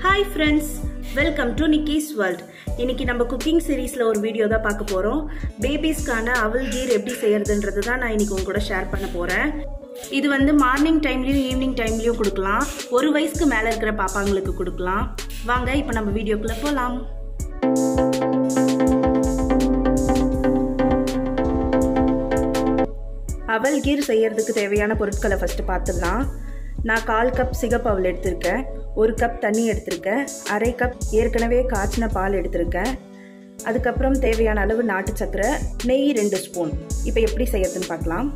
Hi friends, welcome to Nikki's World. இன்னைக்கு நம்ம cooking சீரிஸ்ல ஒரு வீடியோ தான் பார்க்க போறோம். பேபிஸ்க்கான அவல் கீர் எப்படி செய்யறதுன்றது தான் நான் இன்னைக்கு உங்க கூட ஷேர் பண்ண போறேன். இது வந்து மார்னிங் டைம்லயும் ஈவினிங் டைம்லயும் கொடுக்கலாம். ஒரு வயசுக்கு மேல இருக்கிற பாப்பாங்களுக்கு கொடுக்கலாம். வாங்க இப்போ நம்ம வீடியோக்குள்ள போலாம். அவல் கீர் செய்யறதுக்கு தேவையான பொருட்களை ஃபர்ஸ்ட் பார்த்துடலாம். நான் 1/4 கப் சிகப்பு அவல் எடுத்திருக்கேன், 1 கப் தண்ணி எடுத்திருக்கேன், 1/2 கப் ஏற்கனவே காய்ச்சின பால் எடுத்திருக்கேன், அதுக்கப்புறம் தேவையான அளவு நாட்டு சக்கரை, நெய் 2 ஸ்பூன். இப்போ எப்படி செய்யறதுன்னு பார்க்கலாம்.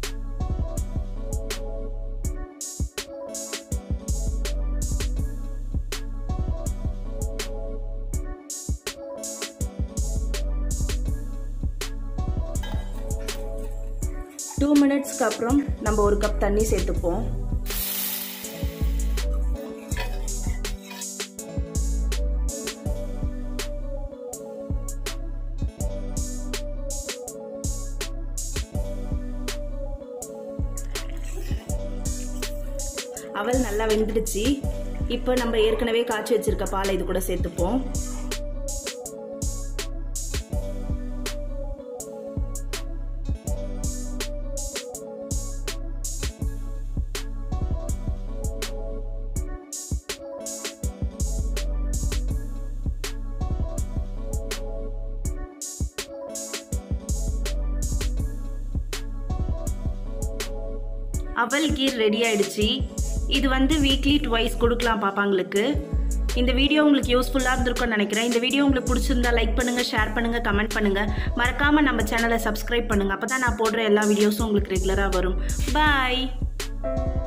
டூ மினிட்ஸ்க்கு அப்புறம் நம்ம 1 கப் தண்ணி சேர்த்துப்போம். அவல் நல்லா வெந்துடுச்சு. இப்போ நம்ம ஏற்கனவே காய்ச்சி வச்சிருக்க பாலை இது கூட சேர்த்துப்போம். அவல் கீர் ரெடி ஆயிடுச்சு. இது வந்து வீக்லி ட்வைஸ் கொடுக்கலாம் பாப்பாங்களுக்கு. இந்த வீடியோ உங்களுக்கு யூஸ்ஃபுல்லாக இருந்திருக்கும்னு நினைக்கிறேன். இந்த வீடியோ உங்களுக்கு பிடிச்சிருந்தா லைக் பண்ணுங்க, ஷேர் பண்ணுங்க, கமெண்ட் பண்ணுங்க. மறக்காம நம்ம சேனலை சப்ஸ்கிரைப் பண்ணுங்க. அப்பதான் நான் போடுற எல்லா வீடியோஸும் உங்களுக்கு ரெகுலரா வரும். பாய்.